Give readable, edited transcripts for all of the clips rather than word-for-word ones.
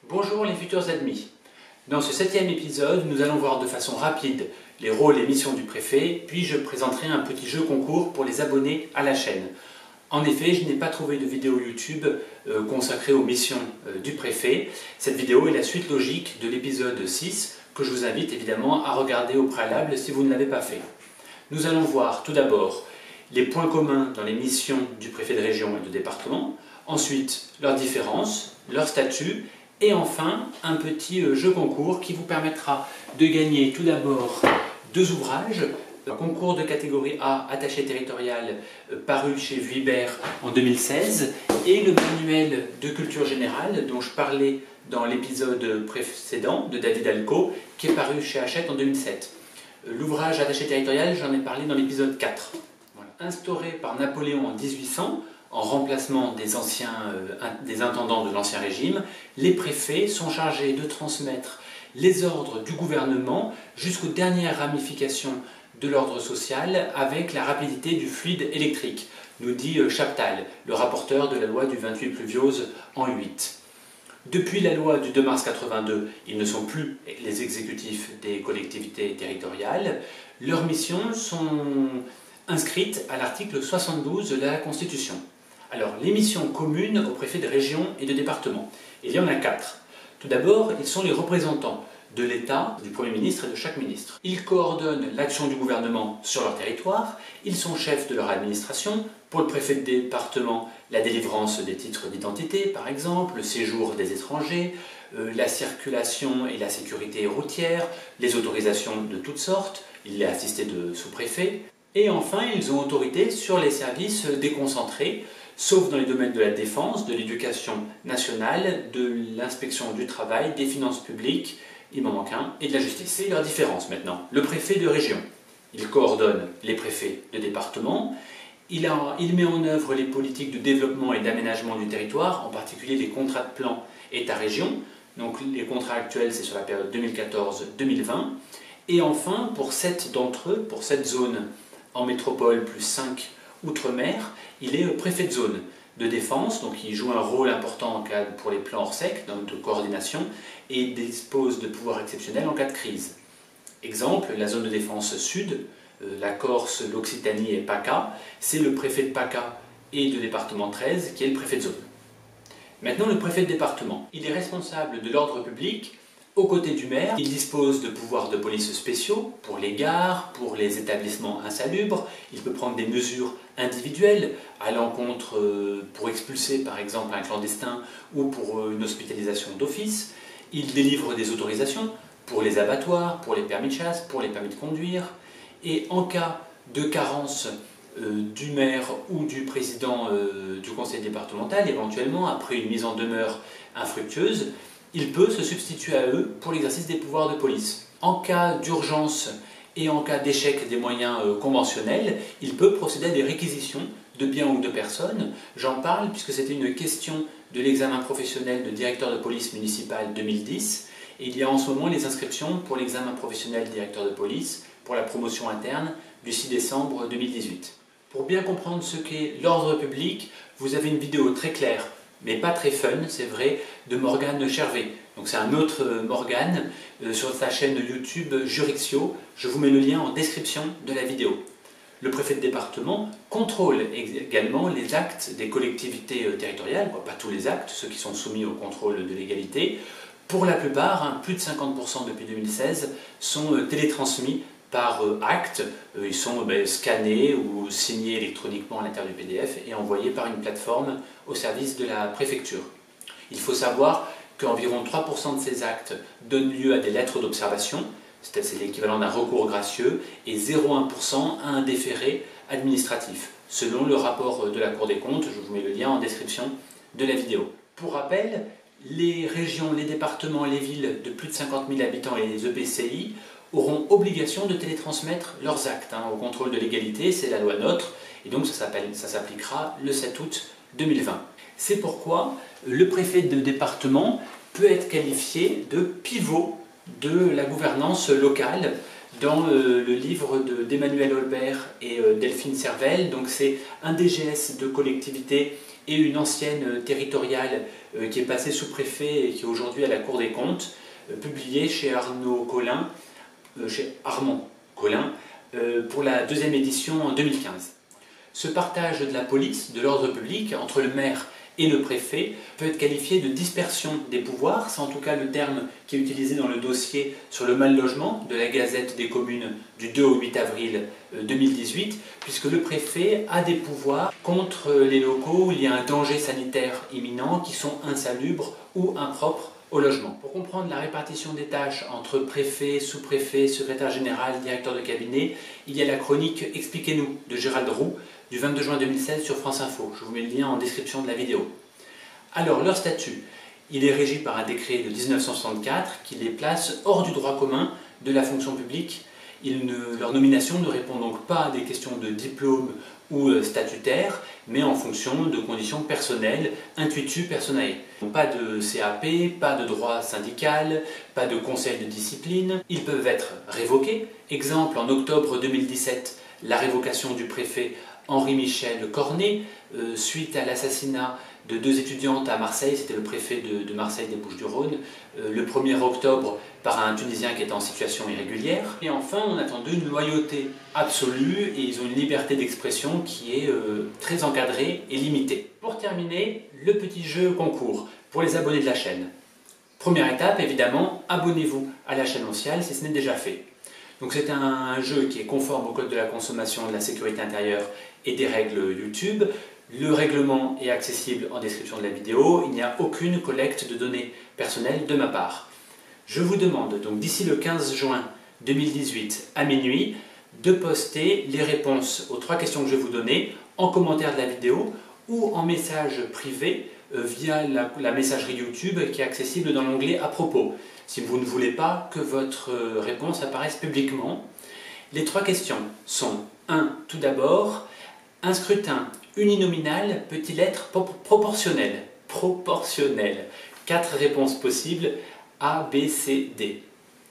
Bonjour les futurs admis. Dans ce 7e épisode, nous allons voir de façon rapide les rôles et missions du préfet, puis je présenterai un petit jeu concours pour les abonnés à la chaîne. En effet, je n'ai pas trouvé de vidéo YouTube consacrée aux missions du préfet. Cette vidéo est la suite logique de l'épisode 6, que je vous invite évidemment à regarder au préalable si vous ne l'avez pas fait. Nous allons voir tout d'abord les points communs dans les missions du préfet de région et de département, ensuite leurs différences, leur statut, et enfin un petit jeu concours qui vous permettra de gagner tout d'abord 2 ouvrages, un concours de catégorie A attaché territorial paru chez Vuibert en 2016 et le manuel de culture générale dont je parlais dans l'épisode précédent de David Alco qui est paru chez Hachette en 2007. L'ouvrage attaché territorial, j'en ai parlé dans l'épisode 4. Voilà. Instauré par Napoléon en 1800, en remplacement des intendants de l'Ancien Régime, les préfets sont chargés de transmettre les ordres du gouvernement jusqu'aux dernières ramifications de l'ordre social avec la rapidité du fluide électrique, nous dit Chaptal, le rapporteur de la loi du 28 Pluviose en 8. Depuis la loi du 2 mars 82, ils ne sont plus les exécutifs des collectivités territoriales. Leurs missions sont inscrites à l'article 72 de la Constitution. Alors, les missions communes aux préfets de région et de département. Il y en a 4. Tout d'abord, ils sont les représentants de l'État, du Premier ministre et de chaque ministre. Ils coordonnent l'action du gouvernement sur leur territoire, ils sont chefs de leur administration, pour le préfet de département, la délivrance des titres d'identité par exemple, le séjour des étrangers, la circulation et la sécurité routière, les autorisations de toutes sortes, il est assisté de sous-préfets, et enfin ils ont autorité sur les services déconcentrés, sauf dans les domaines de la défense, de l'éducation nationale, de l'inspection du travail, des finances publiques, il m'en manque un, et de la justice. C'est leur différence maintenant. Le préfet de région, il coordonne les préfets de département, il met en œuvre les politiques de développement et d'aménagement du territoire, en particulier les contrats de plan État-région, donc les contrats actuels c'est sur la période 2014-2020, et enfin pour 7 d'entre eux, pour 7 zones en métropole plus 5 outre-mer, il est préfet de zone de défense, donc il joue un rôle important en cas pour les plans Orsec, de coordination, et dispose de pouvoirs exceptionnels en cas de crise. Exemple, la zone de défense sud, la Corse, l'Occitanie et PACA, c'est le préfet de PACA et de département 13 qui est le préfet de zone. Maintenant, le préfet de département, il est responsable de l'ordre public aux côtés du maire. Il dispose de pouvoirs de police spéciaux pour les gares, pour les établissements insalubres. Il peut prendre des mesures individuelles à l'encontre pour expulser par exemple un clandestin ou pour une hospitalisation d'office. Il délivre des autorisations pour les abattoirs, pour les permis de chasse, pour les permis de conduire. Et en cas de carence du maire ou du président du conseil départemental, éventuellement après une mise en demeure infructueuse, il peut se substituer à eux pour l'exercice des pouvoirs de police. En cas d'urgence et en cas d'échec des moyens conventionnels, il peut procéder à des réquisitions de biens ou de personnes. J'en parle puisque c'était une question de l'examen professionnel de directeur de police municipale 2010. Et il y a en ce moment les inscriptions pour l'examen professionnel directeur de police pour la promotion interne du 6 décembre 2018. Pour bien comprendre ce qu'est l'ordre public, vous avez une vidéo très claire mais pas très fun, c'est vrai, de Morgane Chervet. Donc c'est un autre Morgane sur sa chaîne YouTube Jurixio. Je vous mets le lien en description de la vidéo. Le préfet de département contrôle également les actes des collectivités territoriales, pas tous les actes, ceux qui sont soumis au contrôle de légalité. Pour la plupart, plus de 50% depuis 2016, sont télétransmis par acte. Ils sont scannés ou signés électroniquement à l'intérieur du PDF et envoyés par une plateforme au service de la préfecture. Il faut savoir qu'environ 3% de ces actes donnent lieu à des lettres d'observation, c'est l'équivalent d'un recours gracieux, et 0,1% à un déféré administratif, selon le rapport de la Cour des comptes. Je vous mets le lien en description de la vidéo. Pour rappel, les régions, les départements, les villes de plus de 50 000 habitants et les EPCI auront obligation de télétransmettre leurs actes au contrôle de légalité, c'est la loi NOTRe, et donc ça s'appliquera le 7 août 2020. C'est pourquoi le préfet de département peut être qualifié de pivot de la gouvernance locale dans le livre d'Emmanuel Holbert et Delphine Servel. Donc c'est un DGS de collectivité et une ancienne territoriale qui est passée sous-préfet et qui est aujourd'hui à la Cour des comptes, publiée chez Armand Collin, pour la deuxième édition en 2015. Ce partage de la police, de l'ordre public, entre le maire et le préfet, peut être qualifié de dispersion des pouvoirs. C'est en tout cas le terme qui est utilisé dans le dossier sur le mal-logement de la Gazette des communes du 2 au 8 avril 2018, puisque le préfet a des pouvoirs contre les locaux où il y a un danger sanitaire imminent, qui sont insalubres ou impropres au logement. Pour comprendre la répartition des tâches entre préfet, sous-préfet, secrétaire général, directeur de cabinet, il y a la chronique « Expliquez-nous » de Gérald Roux du 22 juin 2016 sur France Info. Je vous mets le lien en description de la vidéo. Alors, leur statut, il est régi par un décret de 1964 qui les place hors du droit commun de la fonction publique. Leur nomination ne répond donc pas à des questions de diplôme ou statutaire, mais en fonction de conditions personnelles, intuitu personae. Pas de CAP, pas de droit syndical, pas de conseil de discipline. Ils peuvent être révoqués. Exemple, en octobre 2017, la révocation du préfet Henri-Michel Cornet, suite à l'assassinat de 2 étudiantes à Marseille, c'était le préfet de Marseille des Bouches-du-Rhône, le 1er octobre par un Tunisien qui était en situation irrégulière. Et enfin, on attendait une loyauté absolue et ils ont une liberté d'expression qui est très encadrée et limitée. Pour terminer, le petit jeu concours pour les abonnés de la chaîne. Première étape, évidemment, abonnez-vous à la chaîne Oncial si ce n'est déjà fait. Donc c'est un jeu qui est conforme au code de la consommation, de la sécurité intérieure et des règles YouTube. Le règlement est accessible en description de la vidéo. Il n'y a aucune collecte de données personnelles de ma part. Je vous demande donc d'ici le 15 juin 2018 à minuit de poster les réponses aux 3 questions que je vais vous donner en commentaire de la vidéo ou en message privé via la messagerie YouTube qui est accessible dans l'onglet « À propos ». Si vous ne voulez pas que votre réponse apparaisse publiquement. Les 3 questions sont 1. Tout d'abord, un scrutin uninominal peut-il être proportionnel? Proportionnel. 4 réponses possibles, A, B, C, D.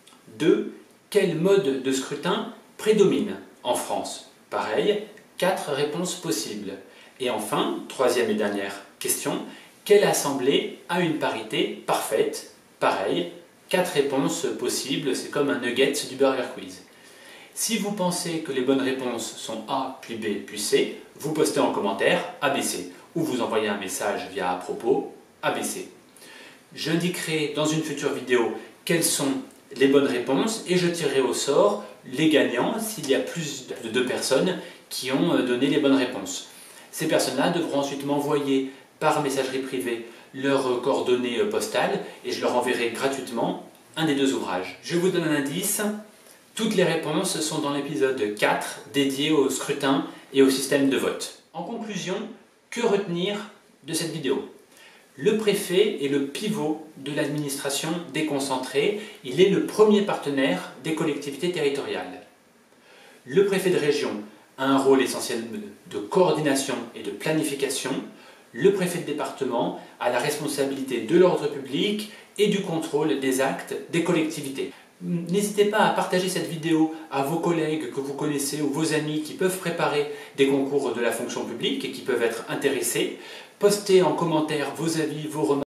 2. Quel mode de scrutin prédomine en France? Pareil, 4 réponses possibles. Et enfin, 3e et dernière question, quelle assemblée a une parité parfaite? Pareil, 4 réponses possibles, c'est comme un nugget du Burger Quiz. Si vous pensez que les bonnes réponses sont A, puis B, puis C, vous postez en commentaire ABC ou vous envoyez un message via à propos ABC. J'indiquerai dans une future vidéo quelles sont les bonnes réponses et je tirerai au sort les gagnants s'il y a plus de 2 personnes qui ont donné les bonnes réponses. Ces personnes-là devront ensuite m'envoyer par messagerie privée leurs coordonnées postales et je leur enverrai gratuitement un des 2 ouvrages. Je vous donne un indice, toutes les réponses sont dans l'épisode 4 dédié au scrutin et au système de vote. En conclusion, que retenir de cette vidéo? Le préfet est le pivot de l'administration déconcentrée, il est le premier partenaire des collectivités territoriales. Le préfet de région a un rôle essentiel de coordination et de planification. Le préfet de département a la responsabilité de l'ordre public et du contrôle des actes des collectivités. N'hésitez pas à partager cette vidéo à vos collègues que vous connaissez ou vos amis qui peuvent préparer des concours de la fonction publique et qui peuvent être intéressés. Postez en commentaire vos avis, vos remarques.